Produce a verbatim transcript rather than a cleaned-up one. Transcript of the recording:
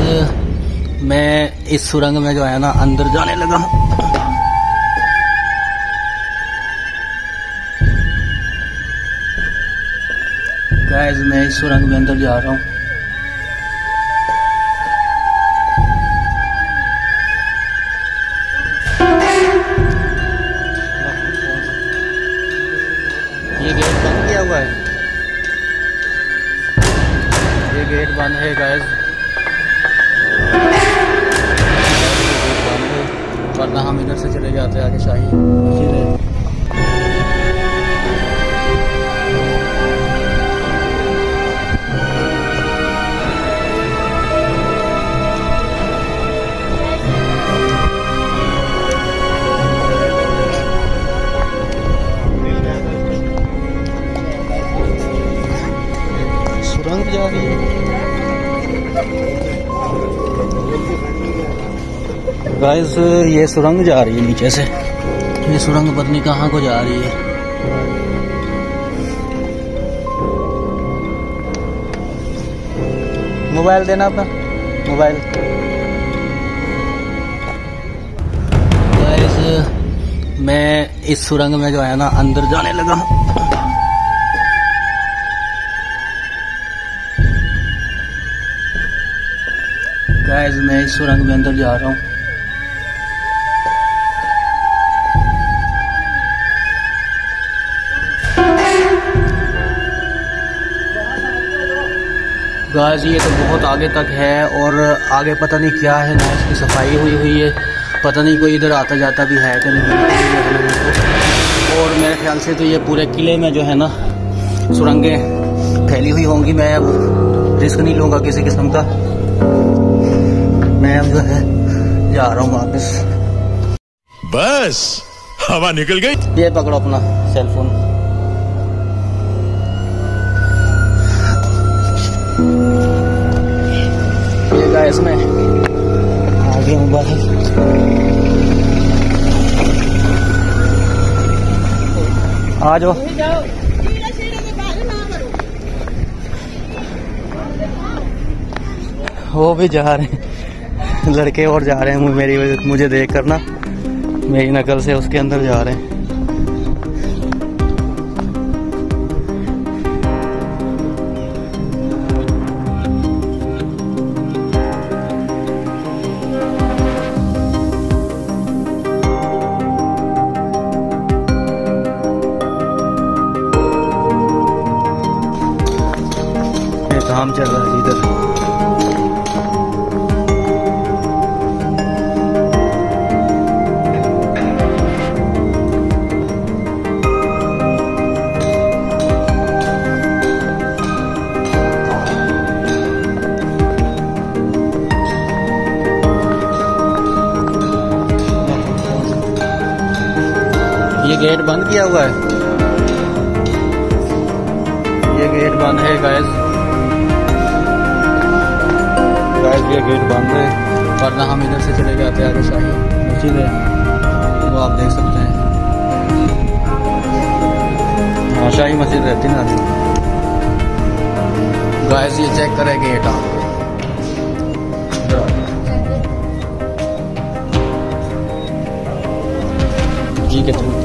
मैं इस सुरंग में जो है ना अंदर जाने लगा। गाइस मैं इस सुरंग में अंदर जा रहा हूँ। ये गेट बंद किया हुआ है, ये गेट बंद है गाइस, वरना हम इधर से चले जाते आगे शाही मस्जिद। सुरंग जा रही है गाइस, ये सुरंग जा रही है नीचे से। ये सुरंग पता नहीं कहाँ को जा रही है। मोबाइल देना अपना मोबाइल। गाइस मैं इस सुरंग में जो है ना अंदर जाने लगा। गाइस मैं इस सुरंग में अंदर जा रहा हूँ। गाइस ये तो बहुत आगे तक है और आगे पता नहीं क्या है ना, इसकी सफाई हुई हुई है, पता नहीं कोई इधर आता जाता भी है कि नहीं। और मेरे ख्याल से तो ये पूरे किले में जो है ना सुरंगें फैली हुई होंगी। मैं अब रिस्क नहीं लूँगा किसी किस्म का, मैं अब जो है जा रहा हूँ वापस। बस हवा निकल गई। ये पकड़ो अपना सेलफोन। ये गाइस में आगे हूँ बाहर। आ जाओ। वो भी जा रहे हैं, लड़के और जा रहे हैं मेरी मुझे देख कर ना, मेरी नकल से उसके अंदर जा रहे हैं। काम चल रहा है इधर। ये गेट बंद किया हुआ है, ये गेट बंद है गाइस। गाइस ये गेट बंद है, वरना हम इधर से चले जाते आगे शाही मस्जिद है, वो आप देख सकते हैं। हाँ शाही मस्जिद रहती ना। गाइस ये चेक करें गेट आप। जी के थ्रू